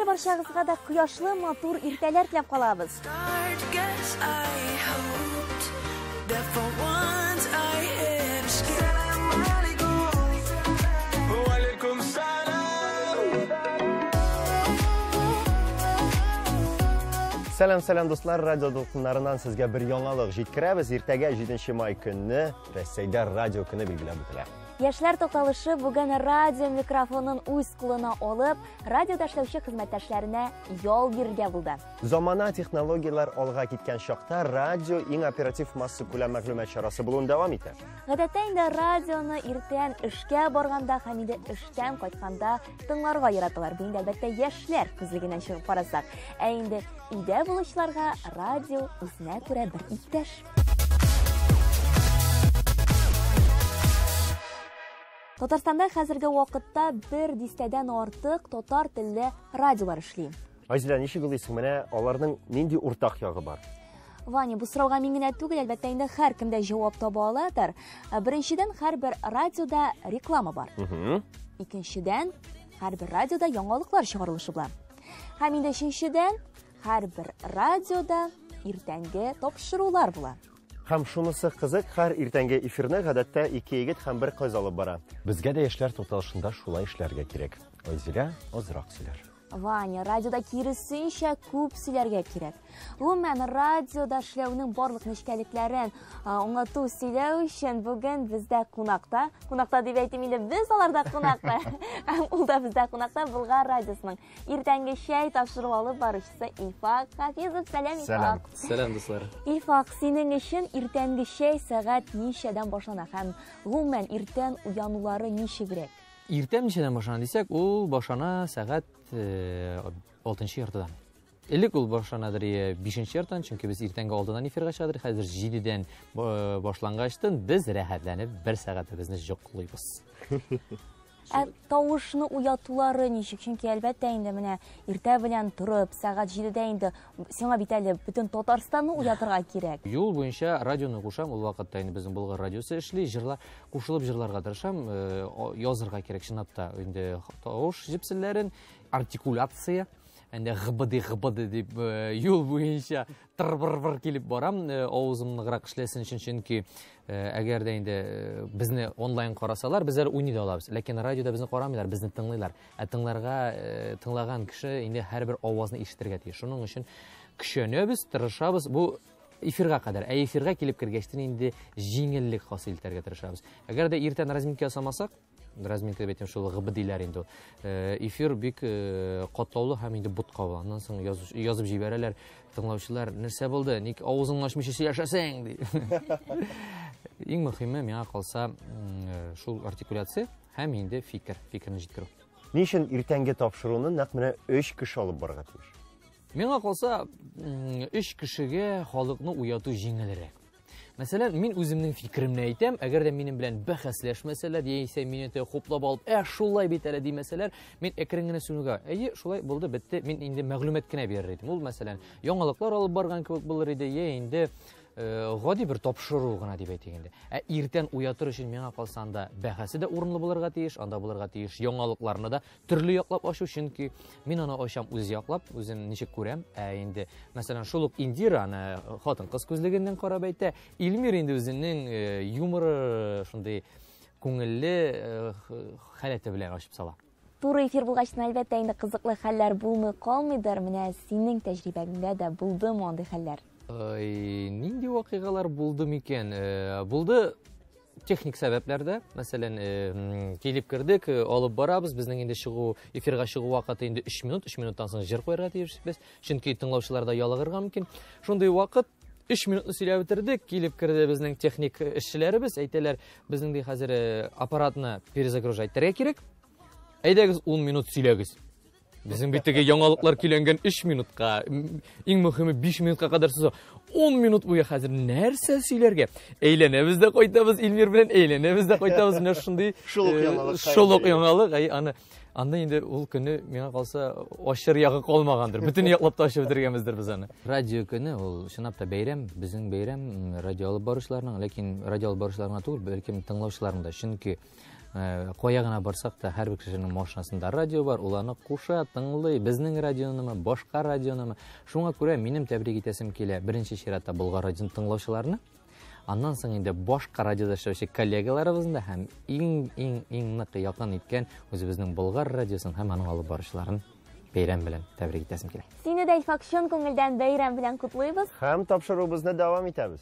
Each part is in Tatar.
Һәр барчагызга да кояшлы матур иртәләр теләп калабыз. Сәлам достlar, радио дулкыннарынан сезгә бер яңалык җиткерәбез. Иртәгә 7 май көнне Рәсәйдә радио көне билгеләп үтелә. Яшьләр тукталышы бүген радио микрофонын үз кулына алып, радиода эшләүче хезмәттәшләренә ял бирергә булды. Замана технологиялар алга киткән чакта радио иң оператив масса күләм мәгълүмат чарасы булуын дәвам итә. Гадәттә инде радионы иртән эшкә барганда һәм инде эштән кайтканда тыңларга яраталар. Бу инде әлбәттә яшьләр күзлегеннән чыгып карасак. Ә инде өйдә булучыларга радио үзенә күрә бер иптәш. Татарстанда хәзерге вакытта 100дән артык татар телле радиолар эшли. Айзилә, ничек уйлыйсың, менә аларның нинди уртак ягы бар? Ваня, бу сорауга мин генә түгел, әлбәттә инде һәр кем дә җавап таба аладыр. Беренчедән, һәрбер радиода реклама бар. Икенчедән, һәрбер радиода яңалыклар чыгарылышы була. Һәм инде өченчедән, һәрбер радиода иртәнге тапшырулар була. Һәм шунысы кызык, һәр иртәнге эфирне гадәттә 2 егет һәм 1 кыз алып бара. Безгә дә яшьләр тукталышында шулай эшләргә кирәк. Айзилә азрак сөйләр. Ваня, радиода киресенчә күп сөйләргә кирәк. Гомумән, радиода эшләүнең барлык нечкәлекләрен аңлату сөйләү өчен бүген бездә кунакта дип әйтим инде, без аларда кунакта. Һәм ул да бездә кунакта Болгар радиосының иртәнге чәй тапшыру алып баручысы Илфак Хафизов. Сәлам, Илфак. Сәлам, дуслар. Илфак, синең өчен иртәнге чәй сәгать ничәдән башлана һәм гомумән иртән уянулары ничегрәк? Иртән ничәдән башлана дисәк, ул башлана сәгать 6-нчы яртыдан. Элек ул башланадыр 5-нчы яртыдан, чөнки без иртәнге 6-дан эфирга чыгадыр. Хәзер 7дән башлангачтан без рәхәтләнеп 1 сәгатебезне җоклыйбыз. Тавышны уятулары ничек? Чөнки әлбәттә инде менә иртә белән турып сәгать 7дә инде сиңа бит әле бөтен Татарстанны уятырга кирәк. Юл буенча радионы кушам, ул вакытта инде безнең Болгар радиосы эшли, җырлар кушылып җырларга тырышам, язырга кирәк чынлап та инде тавыш җепселәрен, артикуляция, инде гыбыды дип юл буенча тыр-быр килеп барам, авызымныграк эшләсен өчен, чөнки әгәр дә инде безне онлайн карасалар, без әле уйный да алабыз. Ләкин радиода безне карамыйлар, безне тыңлыйлар. Ә тыңлаган кеше инде һәрбер авазны ишетергә тиеш. Шуның өчен көчәнәбез, тырышабыз. Бу эфирга кадәр. Ә эфирга килеп кергәчтен инде җиңеллек хасил итәргә тырышабыз. Әгәр дә иртән разминка ясамасак, разминка дип әйтәм, шул гыбыдилар инде. Эфир бик катлаулы һәм инде бутка. Аннан соң язып җибәрәләр. Тыңлаучылар, нәрсә булды? Ник авызыңны ачмыйча сөйләшәсең ди. Иң мөһиме миңа калса шул артикуляция һәм инде фикерне җиткерү. Ни өчен иртәнге тапшыруны нәкъ менә 3 кеше алып барырга тиеш? Миңа калса 3 кешегә халыкны уяту җиңелрәк. Мәсәлән, мин үземнең фикеремне әйтәм, әгәр дә минем белән бәхәсләшмәсәләр, яисә мине хуплап алып, шулай бит әле димәсәләр, мин әкрен генә сүнүгә, шулай булды, бетте, мин инде мәгълүмат кенә бирер идем. Ул мәсәлән, яңалыклар алып барган кебек булыр иде, инде гади бер тапшыру гына дип әйтик инде. Иртән уятыр өчен миңа калсанда бәхәсе дә урынлы булырга тиеш, анда булырга тиеш, яңалыкларны да төрле яклап ачу, чөнки мин аны ачам үз яклап, үзем ничек күрәм. Инде мәсәлән, шул ук Индира аны хатын-кыз күзлегеннән карап әйтә, Илмир инде үзенең юморы шундый күңелле халәте белән ачып сала. Туры эфир булгачтан әлбәттә инде кызыклы хәлләр булмый калмыйдыр. Менә синең тәҗрибәңдә дә булдымы андый хәлләр? Нинди вакыйгалар булды микән? Булды техник сәбәпләрдә. Мәсәлән, килеп кердек, алып барабыз, безнең инде эфирга чыгу вакыты инде 3 минут, 3 минуттан соң җыр куярга тиешбез. Чөнки тыңлаучылар да ялыгырга мөмкин. Шундый вакыт 3 минутны сөйләп бетердек, килеп керде безнең техник эшчеләребез, әйтәләр, безнең ди хәзер аппаратны перезагружать итәргә кирәк. Әйдәгез 10 минут сөйләгез. Безнең биттәге яңалыклар киләнгән 3 минутка, иң мөһиме 5 минутка кадәр суза. 10 минут буе хәзер нәрсә сөйләргә? Әйләнәбез дә кайтабыз, Илмир белән әйләнәбез дә кайтабыз. Менә шундый шулык яңалык. Анда инде ул көне миңа калса ашыр ягы калмагандыр. Бүтән яклап та ачып бетергәнбездер без аны. Радио көне ул чынлап та бәйрәм, безнең бәйрәм радио алып баручыларның, ләкин радио алып баручыларга түгел, бәлки тыңлаучыларның да. Чөнки Кая гына барсак та һәр бер кешенең машинасында радио бар, уларны куша, тыңлый, безнең радионымы, башка радионымы. Шуңа күрә минем тәбрик итәсем килә беренче чиратта Болгар радиосын тыңлаучыларны. Аннан соң инде башка радиода эшләүче коллегаларыбызны да һәм иң нык якын иткән үзебезнең Болгар радиосын һәм аның алып баручыларын бәйрәм белән тәбрик итәсем килә. Сине дә Илфак чын күңелдән бәйрәм белән котлыйбыз. Һәм тапшыруыбызны дәвам итәбез.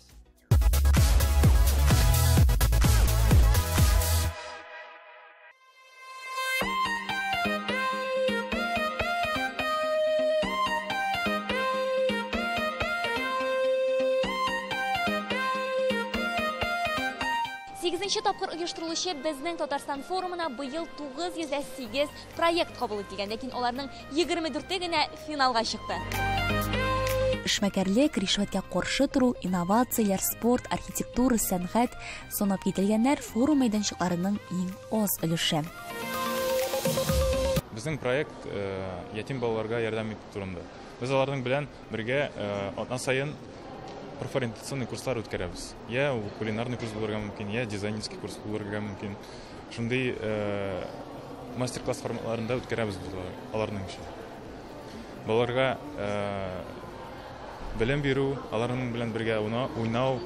Сигезенче тапкыр оештырылучы безнең Татарстан форумына быел 908 проект кабул ителгән, ләкин аларның 24-е генә финалга чыкты. Эшмәкәрлек, ришвәткә каршы туру, инновацияләр, спорт, архитектура, сәнгать санап кителгәннәр форум мәйданчыкларының иң аз өлеше. Безнең проект ятим балаларга ярдәм итү турында. Без аларның белән бергә атна сайын профориентационный курслар үткәрәбез. Я кулинарный курс булырга мөмкин, я дизайнерский курс булырга мөмкин. Шундый мастер-класс форматларында үткәрәбез без аларның өчен. Балаларга белем бирү, аларның белән бергә уйнау,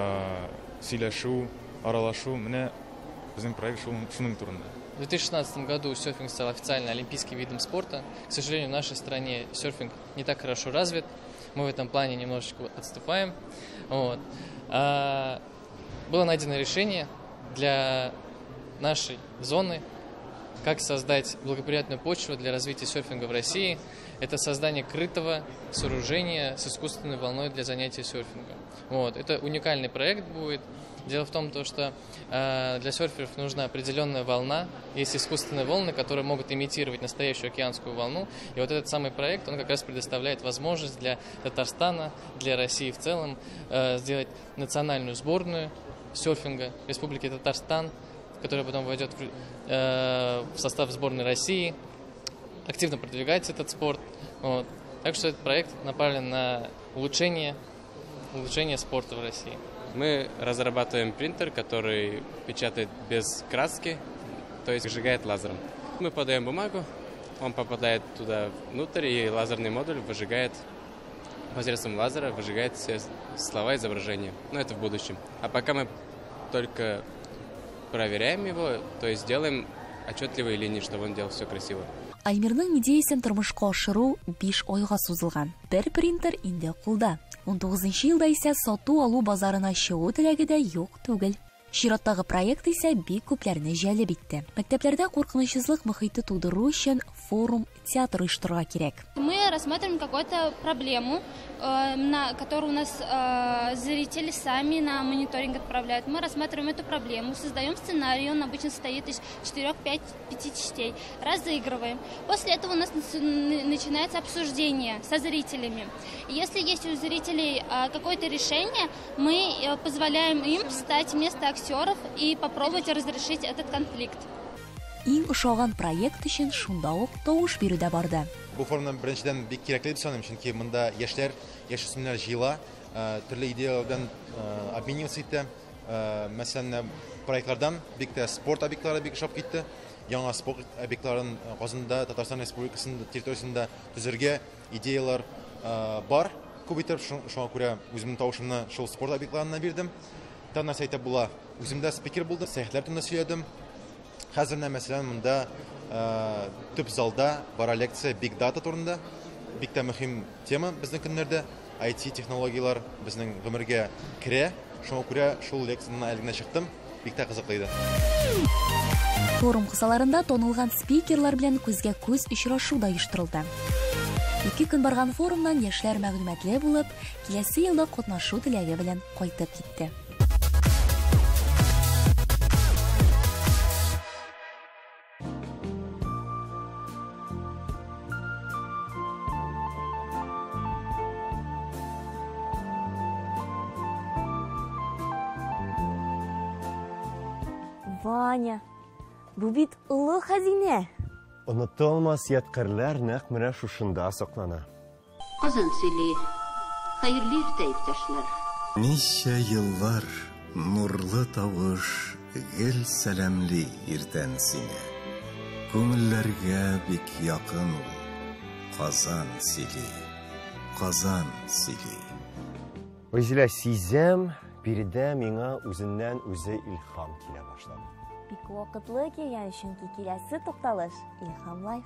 сөйләшү, аралашу, менә безнең проект шуның турында. В 2016 году серфинг стал официально олимпийским видом спорта. К сожалению, в нашей стране серфинг не так хорошо развит. Мы в этом плане немножечко отступаем. Вот. Было найдено решение для нашей зоны, как создать благоприятную почву для развития серфинга в России. Это создание крытого сооружения с искусственной волной для занятия серфингом. Вот. Это уникальный проект будет. Дело в том, что для серферов нужна определенная волна. Есть искусственные волны, которые могут имитировать настоящую океанскую волну. И вот этот самый проект, он как раз предоставляет возможность для Татарстана, для России в целом, сделать национальную сборную серфинга Республики Татарстан, которая потом войдет в состав сборной России, активно продвигать этот спорт. Вот. Так что этот проект направлен на улучшение спорта в России. Мы разрабатываем принтер, который печатает без краски, то есть выжигает лазером. Мы подаем бумагу, он попадает туда внутрь, и лазерный модуль выжигает посредством лазера, выжигает все слова, изображения. Но это в будущем. А пока мы только проверяем его, то есть делаем отчетливые линии, чтобы он делал все красиво. Альмирның идеясын тормышка ашыру 5 айга сузылган. Бер принтер инде кулда. 19-нчы елда исә сату алу базарына чыгу теләге дә юк түгел. Чираттагы проект исә бик күпләрне җәлеп итте. Мәктәпләрдә куркынычсызлык мөхите тудыру өчен форум, театр оештырырга кирәк. Мы рассматриваем какую-то проблему, на которую у нас зрители сами на мониторинг отправляют. Мы рассматриваем эту проблему, создаем сценарий, он обычно состоит из 4-5 частей, разыгрываем. После этого у нас начинается обсуждение со зрителями. Если есть у зрителей какое-то решение, мы позволяем им встать вместо актеров и попробовать разрешить этот конфликт. Иң ошаган проект өчен шунда ук тавыш бирү дә барды. Бу форумдан беренчедән бик кирәкле дип саныйм, чөнки монда яшьләр, яшь үсмерләр җыела, төрле идеялардан обмениваться итә. Мәсәлән, проектлардан бик тә спорт объектлары бик шап китте. Яңа спорт объектларын Казанда, Татарстан Республикасында территориясендә төзергә идеялар бар. Күп итеп шуңа күрә үземнең тавышымны шул спорт объектларына бирдем. Нәрсә әйтеп була, үземдә спикер булды, сәяхәтләр турында сөйләдем. Хәзер мәсәлән монда төп залда бара лекция Big Data турында. Бик тә мөһим тема безнең көннәрдә. IT технологиялар безнең гомергә керә. Шуңа күрә шул лекцияны әлегә чыктым. Бик тә кызыклы иде. Форум кысаларында танылган спикерлар белән күзгә күз очрашу да оештырылды. 2 көн барган форумнан яшьләр мәгълүматлы булып, киләсе елда катнашу теләге белән кайтып китте. Ваня, бу бит улы хәзинә. Онытылмас ядкарлар нәкъ менә шушында саклана. Казан сөйли. Хәерле иртә, иптәшләр. Ничә еллар Нурлы тавыш, гел сәләмле иртән сине. Күңелләргә бик якын ул. Казан сили, Казан сили. Айзилә, сизәм, биредә миңа үзеннән үзе илһам килә башлады. Бик вакытлы килгән, чөнки киләсе тукталыш Илһам Лайф.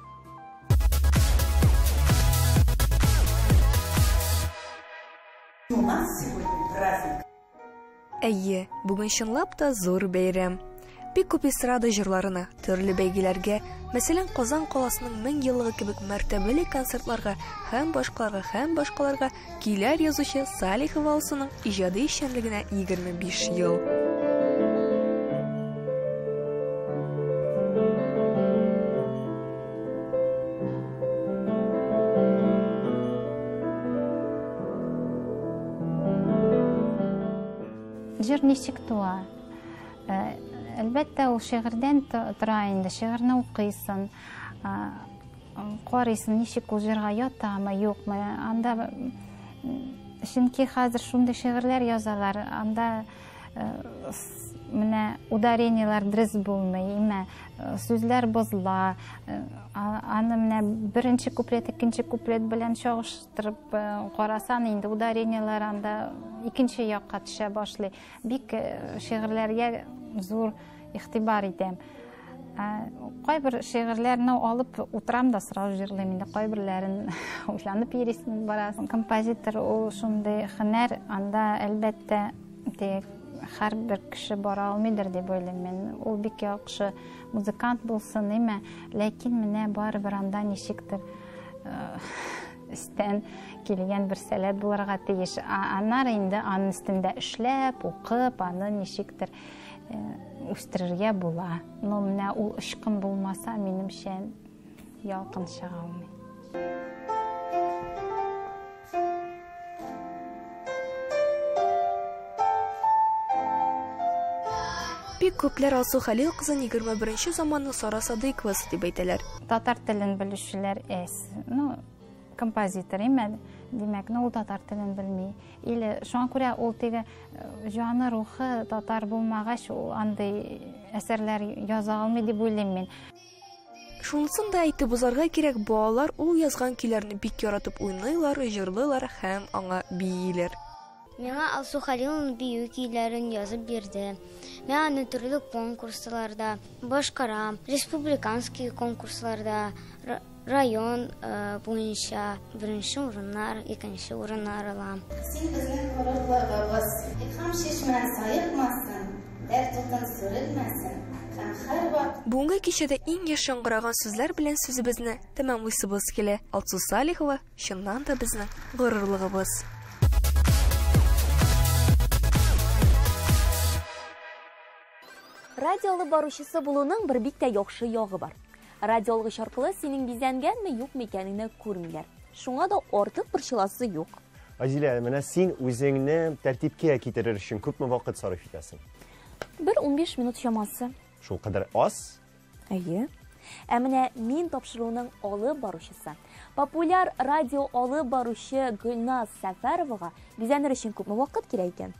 Әйе, бүген чынлап та зур бәйрәм. Бик күп эстрада җырларына, төрле бәйгеләргә, мәсәлән, Казан каласының 1000 еллыгы кебек мәртәбәле концертларга һәм башкаларга киләр язучы Салихова Алсуның иҗади эшчәнлегенә 25 ел. Җыр ничек туа? Әлбәттә, ул шигырьдән тора инде, шигырьне укыйсың, карыйсың, ничек ул җырга ятамы, юкмы. Анда чөнки хәзер шундый шигырьләр язалар, анда менә ударениялар дөрес булмый, сүзләр бозыла. Аны менә беренче куплет, икенче куплет белән чагыштырып карасаң, инде ударениялар анда икенче якка төшә башлый. Бик шигырьләргә зур игътибар итәм. Кайбер шигырьләрне алып утырам да сразу җырлыйм инде, кайберләрен уйланып йөрисең барасың. Композитор ул шундый һөнәр, анда әлбәттә һәрбер кеше бара алмыйдыр дип уйлыйм мен. Ул бик яхшы музыкант булсын, ләкин менә барыбер анда ничектер истән килгән бер сәләт булырга тиеш. Аннары инде аның өстендә эшләп, укып, аны ничектер үстерергә була. Но менә ул ышкын булмаса, минемчә ялкын чыга алмый. Бик күпләр Алсу Хәлил кызын 21нче заманның Сара Садыйковасы дип әйтәләр. Татар телен белүчеләр композитор димәк, ул татар телен белми. Или шуңа күрә ул теге җаны рухы татар булмагач, ул андый әсәрләр яза алмый дип уйлыйм мин. Шунысын да әйтеп узарга кирәк, балалар ул язган көйләрне бик яратып уйныйлар, җырлыйлар һәм аңа бииләр. Миңа Алсу Хәлилнең бию көйләрен язып бирде. Мен аны төрле конкурсларда башкарам, республиканский конкурсларда, район буенча беренче урыннар, икенче урыннар алам. Син безнең хурлыгыбыз, илһам чишмән саекмасын, дәрт утын сүрелмәсен. Бүгенге кичәдә иң яшь яңгыраган сүзләр белән сүзебезне тәмамлыйсыбыз килә. Алсу Салихова чыннан да безнең горурлыгыбыз. Радиолы баручысы булуның бер бик тә яхшы ягы бар. Радиолы шаркылы синең бизәнгәнме, юкмы икәнен күрмиләр. Шуңа да артык борчыласы юк. Азилә, менә син үзеңне тәртипкә китерер өчен күпме вакыт сарыф итәсең? 15 минут чамасы. Шул кадәр аз? Әйе. Ә менә мин тапшыруның алып баручысы. Популяр радио алып баручы Гөлназ Сәфәровага бизәнер өчен күпме вакыт кирәк икән?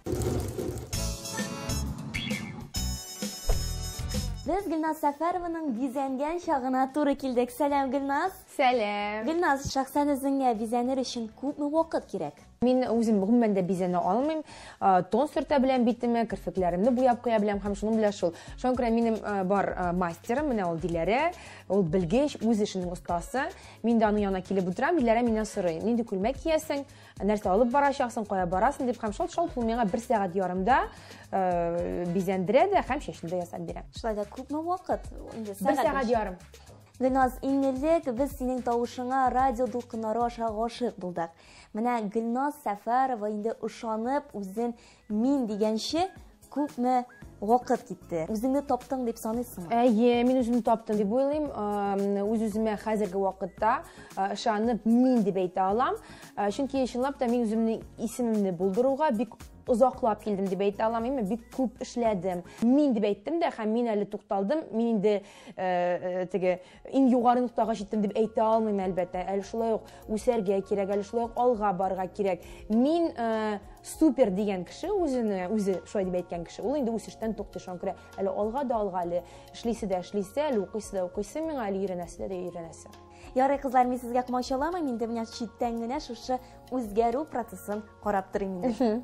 Biz Gülnaz Səfərovanın bizəngən şağına туры килдек. Сәлам, Gülnaz. Сәлам. Gülnaz, şəxsən özüngə bizənir üçün күпме вакыт кирәк? Мин үзем гомумән дә бизәнә алмыйм. Тон сөртә белән битемә, керфекләремне буяп куя беләм һәм шуның белән шул. Шуңа күрә минем бар мастерым, менә ул Диләрә, ул белгеч, үз эшенең остасы. Мин дә аның янына килеп утырам, Диләрә миннән сорый: "Нинди күлмәк киясең? Нәрсә алып барачаксың, кая барасың?" дип һәм шул миңа 1 сәгать ярымда бизәндерә дә һәм чәчен дә ясап бирә. Шулай да күпме вакыт? 1 сәгать ярым. Гөлназ, иңелек без синең тавышыңа радио дулкыннары аша гашык булдык. Менә Гөлназ Сәфәрова инде ышанып үзен мин дигәнче күпме вакыт китте. Үзеңне таптың дип саныйсыңмы? Әйе, мин үземне таптым дип уйлыйм. Үз-үземә хәзерге вакытта ышанып мин дип әйтә алам. Чөнки чынлап та мин үземнең исемемне булдыруга бик озаклап килдем дип әйтә алам. Бик күп эшләдем. Мин дип әйттем дә, һәм мин әле тукталдым. Мин инде теге иң югары ноктага җиттем дип әйтә алмыйм әлбәттә. Әле шулай ук үсәргә кирәк, әле шулай ук алга барырга кирәк. Мин супер дигән кеше, үзе шулай дип әйткән кеше. Ул инде үсештән тукты, шуңа күрә әле алга да алга, әле эшлисе дә эшлисе, әле укыйсы да укыйсы, миңа әле өйрәнәсе дә өйрәнәсе. Ярый кызлар, мин сезгә комачаламыйм, инде менә читтән генә шушы үзгәрү процессын карап торыйм инде.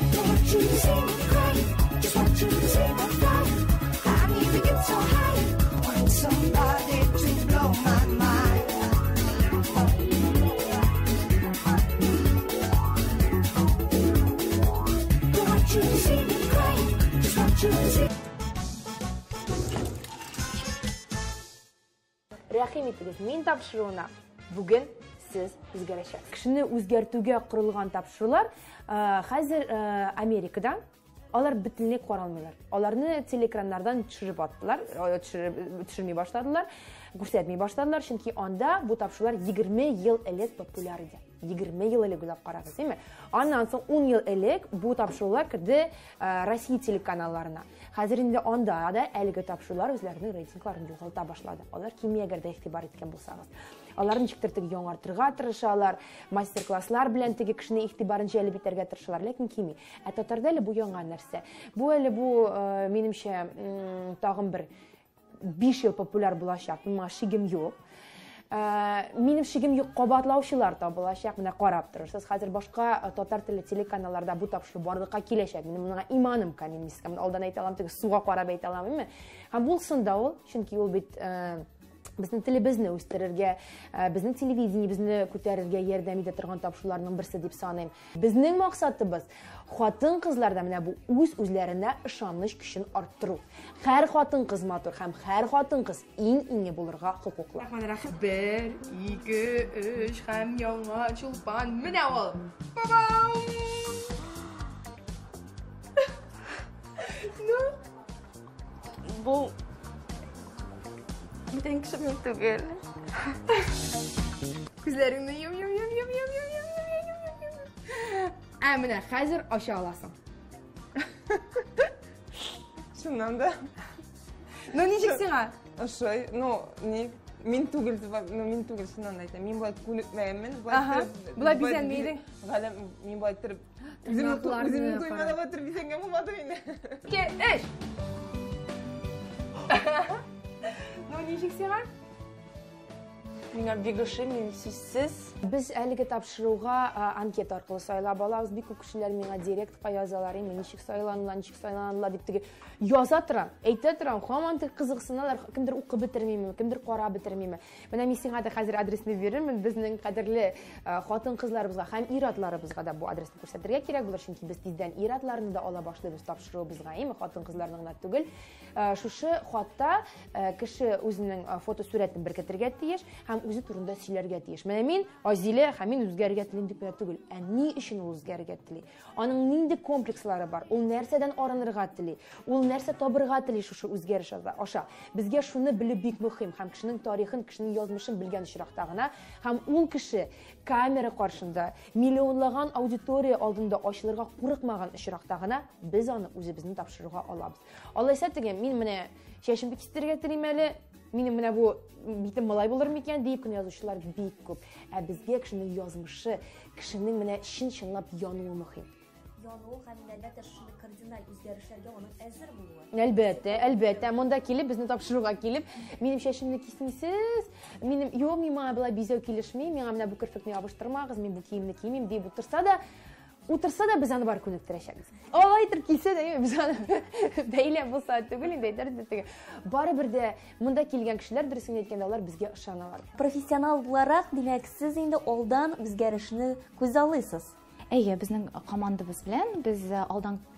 Рәхим итегез, мин тапшыруына бүген сез үзгәрәчәк. Кешене үзгәртүгә корылган тапшырулар хәзер Америкада алар бөтенләй каралмыйлар. Аларны телекраннардан төшереп аттылар, төшерми башладылар, күрсәтми башладылар, чөнки анда бу тапшырулар 20 ел элек популяр иде. 20 ел элек уйлап карагыз, әйме? Аннан соң 10 ел элек бу тапшырулар кирде Россия телеканалларына. Хәзер инде анда да әлеге тапшырулар үзләренең рейтингларын югалта башлады. Алар кимиягә дә игътибар иткән булсагыз. Алар ничектер теге яңартырга тырышалар, мастер-класслар белән теге кешене игътибарын җәлеп итәргә тырышалар, ләкин кими. Татарда әле бу яңа нәрсә. Бу әле минемчә тагын бер 5 ел популяр булачак. Миңа шигем юк. Минем шигем юк, кабатлаучылар табылачак. Менә карап торырсыз. Хәзер башка татар телле телеканалларда бу тапшыру барлыкка киләчәк. Минем моңа иманым камилискә. Алдан әйтә алам, теге суга карап әйтә алам, әйме? Һәм булсын да ул, чөнки ул бит безнең телебезне үстерергә, безнең телевидениебезне күтәрергә ярдәм итә торган тапшыруларның берсе дип саныйм. Безнең максатыбыз хатын-кызларда менә бу үз-үзләренә ышаныч көчен арттыру. Һәр хатын-кыз матур һәм һәр хатын-кыз иң булырга хокуклы. Рәхмәт. 1, 2, 3 һәм яңа чулпан. Менә ул. Бабам! Ну. Бу Бүтән кеше мин түгел. Күзләреңне йом. Менә хәзер ача аласың. Шуннан да. Ну ничек сиңа? Ошой, мин түгел, шуннан әйтәм. Мин булай күнекмәгәнмен, Булай бизәнмәйдең. Галәм, мин булай торып, үземне туймада батыр бизәнгән булмады инде. 2, 3. Ну ничек сиңа? Миңа бик ошый, мин сүзсез. Без әлеге тапшыруга анкета аркылы сайлап алабыз. Бик күп кешеләр миңа директка язалар, ничек сайланулар дип теге яза торам, әйтә торам, һаман тик кызыксыналар, кемдер укып бетермиме, кемдер карап бетермиме. Менә мин сиңа да хәзер адресны бирермен, безнең кадерле хатын-кызларыбызга һәм ир-атларыбызга да бу адресны күрсәтергә кирәк булыр, чөнки без тиздән ир-атларны да ала башлыйбыз тапшыруыбызга, хатын-кызларның гына түгел. Шушы хатта кеше үзенең фотосурәтен беркетергә тиеш һәм үзе турында сөйләргә тиеш. Менә мин Азилә һәм мин үзгәргә телим дип түгел. Ни өчен ул үзгәргә тели? Аның нинди комплекслары бар? Ул нәрсәдән арынырга тели? Ул нәрсә табырга тели шушы үзгәреш аша? Безгә шуны белү бик мөһим һәм кешенең тарихын, кешенең язмышын белгән очракта гына һәм ул кеше камера каршында, миллионлаган аудитория алдында ачылырга курыкмаган очракта гына без аны үзебезне тапшырырга алабыз. Алайса теге мин менә чәчемне кистергә телим әле, минем менә бу битем малай булыр микән дип кенә язучылар бик күп. Ә безгә кешенең язмышы, кешенең менә чынлап януы мөһим. Януы һәм әлбәттә шундый кардинал үзгәрешләргә аның әзер булуы. Әлбәттә, монда килеп, безне тапшыруга килеп, минем чәчемне кисмисез, миңа булай бизәү килешми, миңа менә бу керфекне ябыштырмагыз, мин бу киемне кимим дип утырса да без аны бар күнектерәчәкбез. Алай итеп килсә дә, без аны бәйләп булса түгел инде әйтәр. Барыбер дә монда килгән кешеләр дөресен әйткәндә алар безгә ышаналар. Профессионал буларак, димәк, сез инде алдан үзгәрешне күз алыйсыз. Әйе, безнең командабыз белән без алдан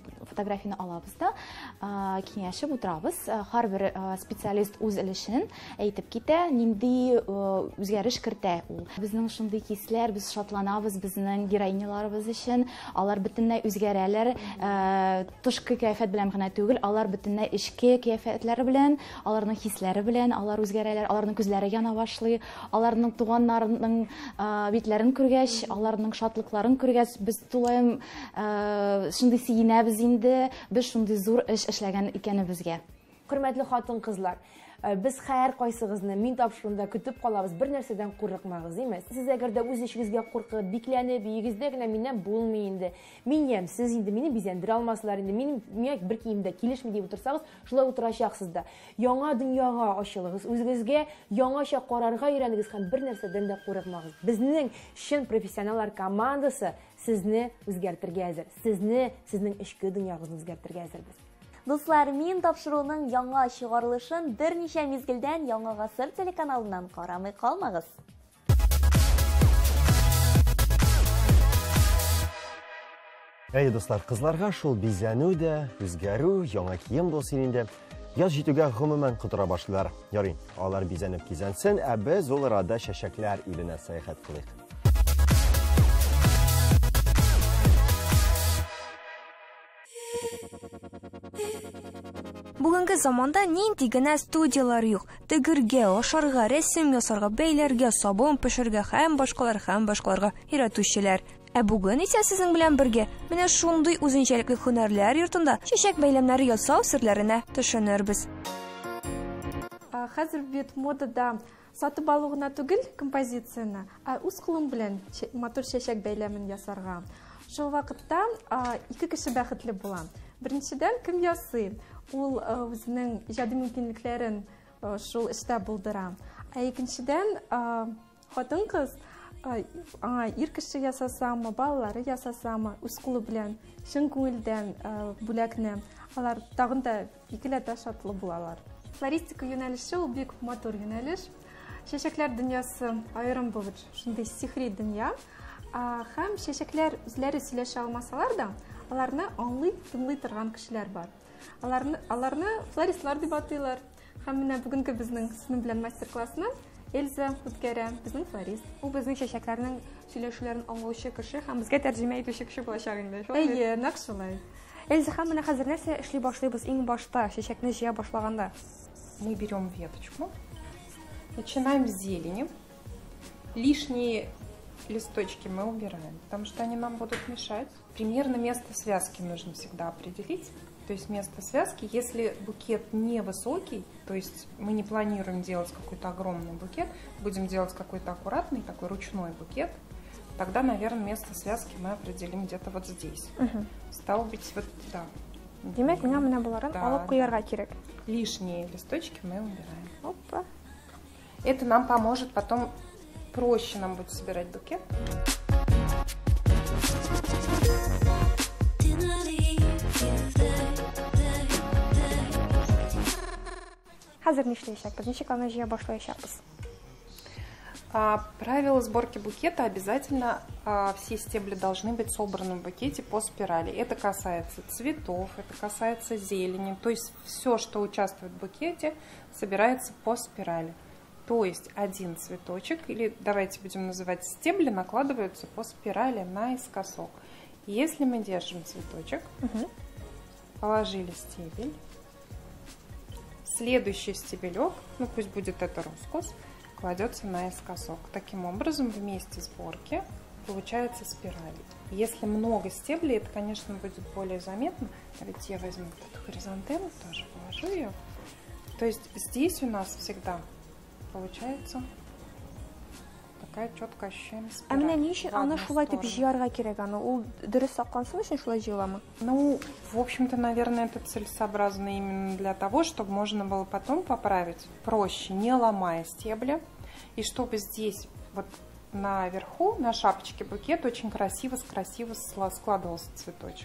фотографияны алабыз да, киңәшеп утырабыз. Һәрбер специалист үз өлешен әйтеп китә, нинди үзгәреш кертә ул. Безнең шундый хисләр, без шатланабыз безнең героиняларыбыз өчен. Алар бөтенләй үзгәрәләр, тышкы кыяфәт белән генә түгел, алар бөтенләй эчке кыяфәтләре белән, аларның хисләре белән алар үзгәрәләр, аларның күзләре яна башлый, аларның туганнарының битләрен күргәч, аларның шатлыкларын күргәч, без тулаем шундый сөенәбез инде, без шундый зур эш эшләгән икәнебезгә. Хөрмәтле хатын-кызлар, biz һәр кайсыгызны мин тапшыруында көтеп калабыз, бер нәрсәдән курыкмагыз, имеш. Сез әгәр дә үз эшегезгә куркып, бикләнеп, йөгездә генә миннән булмый инде. Мин ям, сез инде мине бизәндерә алмаслар инде. Мин бер киемдә килешми дип утырсагыз, шулай утырачаксыз да. Яңа дөньяга ачылыгыз, үзегезгә яңача карарга өйрәнегез һәм бер нәрсәдән дә курыкмагыз. Безнең чын профессионаллар командасы сезне үзгәртергә әзер. Сезнең эчке дөньягызны үзгәртергә әзербез. Дуслар, мин тапшыруның яңа чыгарылышын берничә мизгелдән Яңа Гасыр телеканалыннан карамый калмагыз. Әйе, дуслар, кызларга шул бизәнү дә, үзгәрү, яңа кием булсын инде. Яз җитүгә гомумән котыра башлыйлар. Ярый, алар бизәнеп кизәнсен, ә без ул арада чәчәкләр иленә сәяхәт кылыйк. Бүгенге заманда нинди генә студиялар юк. Тегергә, ашарга, рәсем ясарга, бәйләргә, сабын пешерергә һәм башкаларга өйрәтүчеләр. Ә бүген исә сезнең белән бергә менә шундый үзенчәлекле һөнәрләр йортында чәчәк бәйләмнәре ясау серләренә төшенербез. Хәзер бит модада сатып алу гына түгел композицияны, ә үз кулың белән матур чәчәк бәйләмен ясарга. Шул вакытта ике кеше бәхетле була. Беренчедән, кем ясый? Ул үзенең иҗади мөмкинлекләрен шул эштә булдыра. Ә икенчедән, хатын-кыз аңа ир кеше ясасамы, балалары ясасамы, үз кулы белән чын күңелдән бүләкне, алар тагын да икеләтә шатлы булалар. Флористика юнәлеше ул бик матур юнәлеш. Чәчәкләр дөньясы аерым булып, шундый сихри дөнья. Һәм чәчәкләр үзләре сөйләшә алмасалар да, аларны аңлый, тыңлый торган кешеләр бар. Аларны флористлар дип атыйлар. Һәм менә бүгенге безнең синең белән мастер-классны Эльза үткәрә, безнең флорист. Ул безнең чәчәкләрнең сөйләшүләрен аңлаучы кеше һәм безгә тәрҗемә итүче кеше булачак инде. Әйе, нәкъ шулай. Эльза, һәм менә хәзер нәрсә эшли башлыйбыз иң башта, чәчәкне җыя башлаганда? Мы берем веточку, начинаем с зелени. Лишние листочки мы убираем, потому что они нам будут мешать. Примерно место связки нужно всегда определить. То есть место связки, если букет невысокий, то есть мы не планируем делать какой-то огромный букет, будем делать какой-то аккуратный, такой ручной букет, тогда, наверное, место связки мы определим где-то вот здесь. Стало быть, вот, да. Демәк, менә буларын алып куярга кирәк. Лишние листочки мы убираем. Опа. Это нам поможет потом, проще нам будет собирать букет. Хәзер нишләячәкбез? Ничек аны җыя башлаячакбыз? Правило сборки букета: обязательно все стебли должны быть собраны в букете по спирали. Это касается цветов, это касается зелени. То есть все, что участвует в букете, собирается по спирали. То есть один цветочек, или давайте будем называть стебли, накладываются по спирали наискосок. Если мы держим цветочек, положили стебель, следующий стебелек, ну пусть будет это рускус, кладется наискосок. Таким образом, в месте сборки получается спираль. Если много стеблей, это, конечно, будет более заметно. Давайте я возьму эту хоризонталь, тоже положу ее. То есть здесь у нас всегда получается такая четкая ощущение спираль. Менә ни өчен аны шулай итеп җыярга кирәк? Аны ул дөрес саклансын өчен шулай җыяламы? Ну, в общем-то, наверное, это целесообразно именно для того, чтобы можно было потом поправить проще, не ломая стебли. И чтобы здесь, вот наверху, на шапочке букет очень красиво складывался цветочек.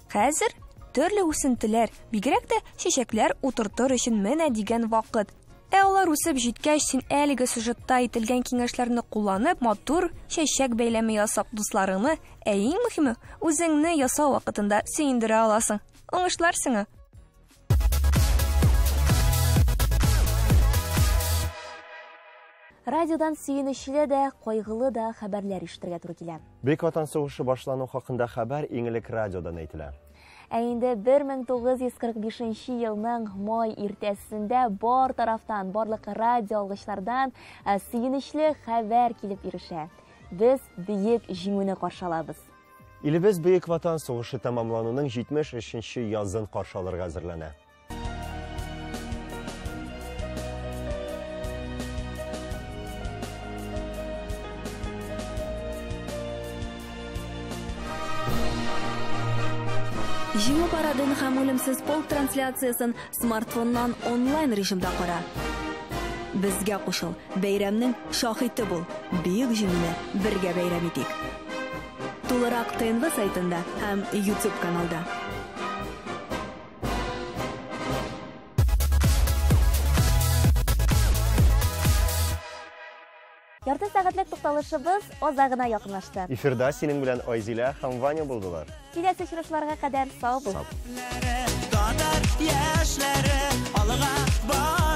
Хәзер төрле үсентеләр, бигрәк тә чәчәкләр утыртыр өчен менә дигән вакыт. Алар үсеп җиткәч, син әлеге сюжетта әйтелгән киңәшләрне кулланып, матур чәчәк бәйләме ясап дусларыңны, иң мөһиме, үзеңне ясау вакытында сөендерә аласың. Уңышлар сиңа. Радиодан сөенечле дә, кайгылы да хәбәрләр ишетергә туры килә. Бөек Ватан сугышы башлану хакында хәбәр иң элек радиодан әйтелә. Инде 1945 елның май иртәсендә бар тарафтан, барлык радио алгычлардан сөенечле хәбәр килеп ирешә. Без бөек җиңүне каршылабыз. Илебез Бөек Ватан сугышы тәмамлануның 73-нче язын каршыларга әзерләнә. Җиңү парадын һәм үлемсез полк трансляциясын смартфоннан онлайн режимда кара. Безгә кушыл, бәйрәмнең шаһиты бул. Бөек җиңүне бергә бәйрәм итик. Тулырак ТНВ сайтында һәм YouTube каналда. Ярты сәгатьлек тукталышыбыз азагына якынлашты. Эфирда синең белән Айзилә һәм Ваня булдылар. Киләсе очрашларга кадәр сау бул. Яшьләре алга бар.